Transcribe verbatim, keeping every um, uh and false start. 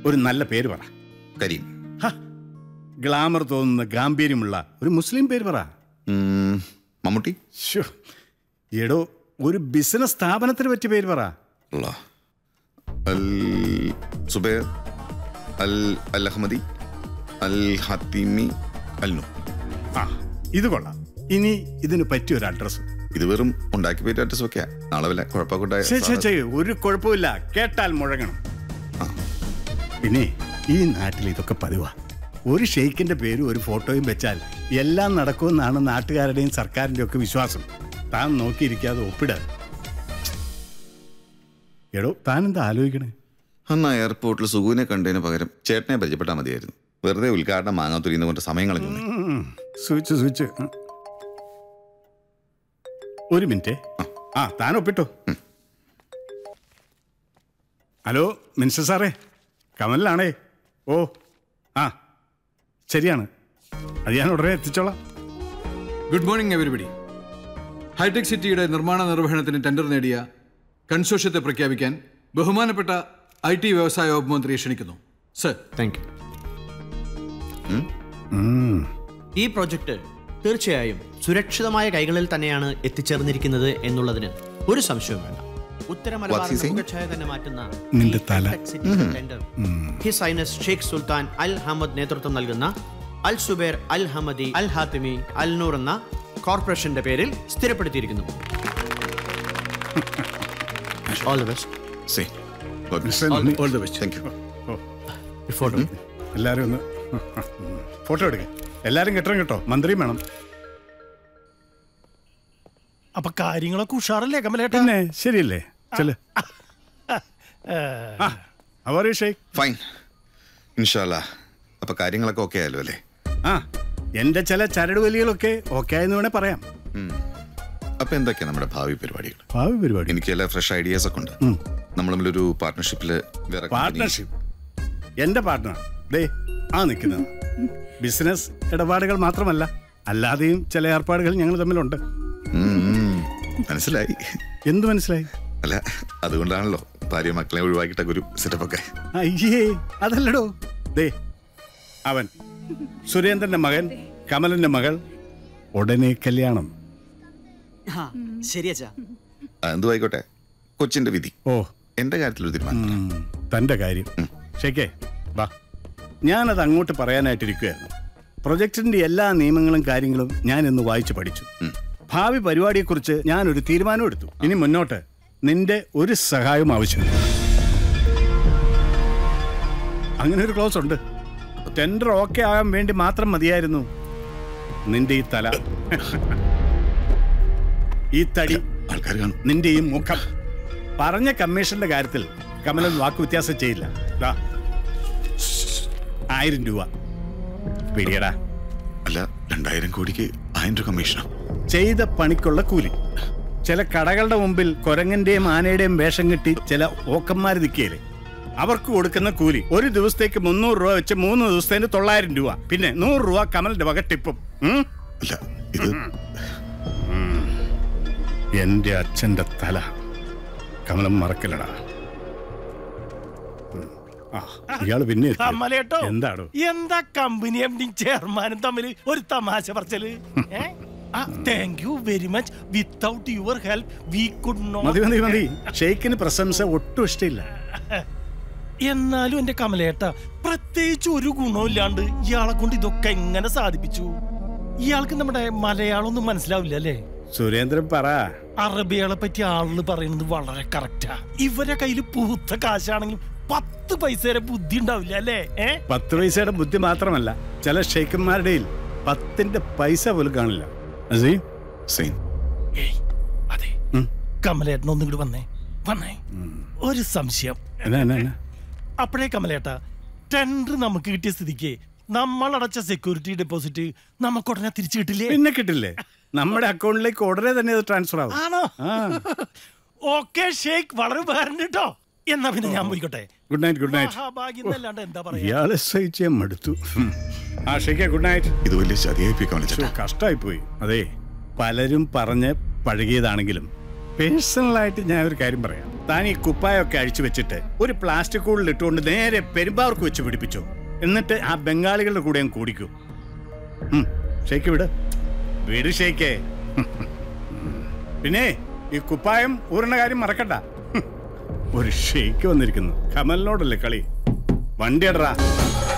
ഒരു നല്ല പേര് പറ. കരീം. ഗ്ലാമർ തോന്നുന്ന ഗാംഭീര്യമുള്ള ഒരു മുസ്ലിം പേര് പറ. മമ്മൂട്ടി. എടോ, ഒരു ബിസിനസ് സ്ഥാപനത്തിന് പറ്റിയ പേര് പറ. അൽ സുബൈർ, അൽ അൽ അഹമ്മദി, അൽ ഹത്തിമി, അൽ നൂ. ആ, ഇത് കൊള്ളാം. ഇനി ഇതിന് പറ്റിയ ഒരു അഡ്രസ്. ഇത് വെറും ഉണ്ടാക്കി പോയിട്ട് അഡ്രസ് വെക്കാ. നാളെ വല്ല കുഴപ്പമില്ല. ഒരു കുഴപ്പമില്ല, കേട്ടാൽ മുഴങ്ങണം. പിന്നെ ഈ നാട്ടിൽ ഇതൊക്കെ പതിവാ. ഒരു ഷെയ്ഖിന്റെ പേരും ഒരു ഫോട്ടോയും വെച്ചാൽ എല്ലാം നടക്കുമെന്നാണ് നാട്ടുകാരുടെയും സർക്കാരിന്റെ ഒക്കെ വിശ്വാസം. താൻ നോക്കിയിരിക്കാതെ ഒപ്പിട. എടോ, താൻ എന്താ ആലോചിക്കണേ? അന്ന് എയർപോർട്ടിൽ സുഖുവിനെ കണ്ടതിന് പകരം ചേട്ടനെ പരിചയപ്പെട്ടാൽ മതിയായിരുന്നു. വെറുതെ ഉദ്ഘാടനം മാങ്ങാത്തുരിയുന്ന കൊണ്ട് സമയം കളഞ്ഞു. സൂചിച്ച് സൂചിച്ച് ഒരു മിനിറ്റ്. ആ, താൻ ഒപ്പിട്ടോ. ഹലോ മിനിസ്റ്റർ സാറേ, കമലിലാണേ. ഓ ആ ശരിയാണ്, അത് ഞാൻ ഉടനെ എത്തിച്ചോളാം. Good morning everybody. ഹൈടെക് സിറ്റിയുടെ നിർമ്മാണ നിർവഹണത്തിന് ടെൻഡർ നേടിയ കൺസോർഷ്യത്തെ പ്രഖ്യാപിക്കാൻ ബഹുമാനപ്പെട്ട ഐ ടി വ്യവസായ വകുപ്പ് മന്ത്രിയെ ക്ഷണിക്കുന്നു. സർ. Thank you. ഈ പ്രോജക്റ്റ് തീർച്ചയായും സുരക്ഷിതമായ കൈകളിൽ തന്നെയാണ് എത്തിച്ചേർന്നിരിക്കുന്നത് എന്നുള്ളതിന് ഒരു സംശയവും വേണ്ട. ഉത്തരമലബാറിന്റെ മുഖച്ഛായ തന്നെ മാറ്റുന്ന tender his highness Sheikh Sultan Al Hamad നേതൃത്വം നൽകുന്ന അൽ സുബൈർ അൽ ഹമദി അൽ ഹാത്തിമി അൽ നൂർ എന്ന കോർപ്പറേഷന്റെ പേരിൽ സ്ഥിരപ്പെടുത്തിയിരിക്കുന്നു. All the best. See. God bless. All, all the best. Thank you. Photo എല്ലാരും ഒന്ന് ഫോട്ടോ എടുക്ക. എല്ലാരും കെട്ടണം കേട്ടോ, മന്ത്രിയും വേണം. അപ്പൊ കാര്യങ്ങളൊക്കെ ഉഷാറല്ലേ കമലേട്ടാ? പിന്നെ ശരിയല്ലേ? ചെല്. ഫൈൻ. ഇൻഷാല്ലാ. അപ്പൊ കാര്യങ്ങളൊക്കെ ഓക്കെ ആയല്ലോ അല്ലേ? ആ, എന്റെ ചില ചരടുവലികളൊക്കെ ഓക്കെ ആയെന്ന് വേണേ പറയാം. അപ്പൊ എന്തൊക്കെയാ നമ്മുടെ ഭാവി പരിപാടികൾ? ഭാവി പരിപാടി എനിക്ക് ചില ഫ്രഷ് ഐഡിയാസ് ഒക്കെ ഉണ്ട്. നമ്മൾ തമ്മിലൊരു പാർട്ട്ണർഷിപ്പില്. പാർട്ട്ണർഷിപ്പ്? എന്റെ പാർട്ട്ണർ ദേ ആ നിൽക്കുന്നത്. ബിസിനസ് ഇടപാടുകൾ മാത്രമല്ല, അല്ലാതെയും ചില ഏർപ്പാടുകൾ ഞങ്ങൾ തമ്മിലുണ്ട്. മനസ്സിലായി. എന്ത് മനസ്സിലായി? അല്ല, അതുകൊണ്ടാണല്ലോ ഭാര്യ മക്കളെ ഒഴിവാക്കിയിട്ടൊക്കെ ഒരു സെറ്റപ്പ് ഒക്കെ. അയ്യേ, അതല്ലടോ. ദേ അവൻ സുരേന്ദ്രന്റെ മകൻ, കമലന്റെ മകൾ, ഉടനെ കല്യാണം. എന്തു ആയിക്കോട്ടെ, കൊച്ചിന്റെ വിധി. ഓ, എന്റെ കാര്യത്തിൽ ഒരു തീരുമാനം. തന്റെ കാര്യം ശരിക്കേ. വാ, ഞാനത് അങ്ങോട്ട് പറയാനായിട്ടിരിക്കുകയായിരുന്നു. പ്രൊജക്ടിന്റെ എല്ലാ നിയമങ്ങളും കാര്യങ്ങളും ഞാൻ ഇന്ന് വായിച്ചു പഠിച്ചു. ഭാവി പരിപാടിയെക്കുറിച്ച് ഞാനൊരു തീരുമാനം എടുത്തു. ഇനി മുന്നോട്ട് നിന്റെ ഒരു സഹായവും ആവശ്യമില്ല. അങ്ങനെ ഒരു ക്ലോസ് ഉണ്ട്. ടെൻഡർ ഓക്കെ ആകാൻ വേണ്ടി മാത്രം മതിയായിരുന്നു നിന്റെ ഈ തല, ഈ തടി, നിന്റെ ഈ മുഖം. പറഞ്ഞ കമ്മീഷന്റെ കാര്യത്തിൽ കമലൻ വാക്ക് വ്യത്യാസം ചെയ്യില്ല. ആയിരം രൂപ പിടിയടാ. അല്ല, രണ്ടായിരം കോടിക്ക് ആയിരം രൂപ കമ്മീഷനോ? ചെയ്ത പണിക്കുള്ള കൂലി. ചില കടകളുടെ മുമ്പിൽ കൊരങ്ങന്റെയും ആനയുടെയും വേഷം കെട്ടി ചില ഓക്കന്മാർ നിൽക്കുകയില്ലേ, അവർക്ക് കൊടുക്കുന്ന കൂലി ഒരു ദിവസത്തേക്ക് മുന്നൂറ് രൂപ വെച്ച് മൂന്ന് ദിവസത്തേന് തൊള്ളായിരം രൂപ. പിന്നെ നൂറ് രൂപ കമലിന്റെ വക ടിപ്പും. എന്റെ അച്ഛന്റെ തല കമലം മറക്കലടാ. ഇയാള് പിന്നെ എന്താടോ, എന്താ കമ്പനി എംഡിയും ചെയർമാനും തമ്മിൽ ഒരു തമാശ പറച്ചല്? Thank you very much. Without your help we could not. മതി മതി മതി. ഷെയ്ഖിന് പ്രശംസ ഒട്ടും ഇഷ്ടമില്ല. എന്നാലും എന്റെ കമലേട്ട, പ്രത്യേകിച്ച് ഒരു ഗുണമില്ലാണ്ട് ഇയാളെ കൊണ്ട് ഇതൊക്കെ എങ്ങനെ സാധിപ്പിച്ചു? ഇയാൾക്ക് നമ്മുടെ മലയാളം ഒന്നും മനസ്സിലാവില്ല അല്ലേ? സുരേന്ദ്രൻ പറ. അറബികളെ പറ്റി ആളുകൾ പറയുന്നത് വളരെ കറക്റ്റാ. ഇവരെ കയ്യിൽ പൂത്ത കാശാണെങ്കിലും പത്ത് പൈസയുടെ ബുദ്ധി ഉണ്ടാവില്ല അല്ലേ? പത്ത് പൈസയുടെ ബുദ്ധി മാത്രമല്ല, ചില ഷെയ്ഖന്മാരുടെ പത്തിന്റെ പൈസ പോലും കാണില്ല. അതെ, കമലേട്ടൻ ഒന്നും കൂടി വന്നേ വന്നേ ഒരു സംശയം. അപ്പോഴേ കമലേട്ട, ടെൻഡർ നമുക്ക് കിട്ടിയ സ്ഥിതിക്ക് നമ്മൾ അടച്ച സെക്യൂരിറ്റി ഡെപ്പോസിറ്റ് നമുക്ക് ഉടനെ തിരിച്ചു കിട്ടില്ലേ? പിന്നെ കിട്ടില്ലേ, നമ്മുടെ അക്കൗണ്ടിലേക്ക് ഉടനെ തന്നെ അത് ട്രാൻസ്ഫർ ആവും. ആണോ? ഓക്കെ ഷെയ്ഖ്, വളരെ ഉപകാരം കേട്ടോ. എന്നാ പിന്നെ ഞാൻ പോയിക്കോട്ടെ. Good night. Good night. എന്താ പറയാ, ഇയാളെ സഹിച്ച് മടുത്തു. ആ ഷെയ്ഖേ, ഗുഡ് നൈറ്റ്. ഇത് വലിയ ചതിയായി പോയി. കഷ്ടായി പോയി. അതെ, പലരും പറഞ്ഞ് പഴകിയതാണെങ്കിലും പേഴ്സണലായിട്ട് ഞാൻ ഒരു കാര്യം പറയാം. താൻ ഈ കുപ്പായൊക്കെ അഴിച്ചു വെച്ചിട്ട് ഒരു പ്ലാസ്റ്റിക് കൂടിൽ ഇട്ടുകൊണ്ട് നേരെ പെരുമ്പാവൂർക്ക് വെച്ച് പിടിപ്പിച്ചോ. എന്നിട്ട് ആ ബംഗാളികളുടെ കൂടെ അങ്ങ് കൂടിക്കൂ. ഷേക്ക് വിട് വീട് ഷേക്കേ. പിന്നെ ഈ കുപ്പായം ഊരണ കാര്യം മറക്കണ്ട. ഒരു ഷേക്ക് വന്നിരിക്കുന്നു. കമലിനോടല്ലേ കളി. വണ്ടി ഇടറാ.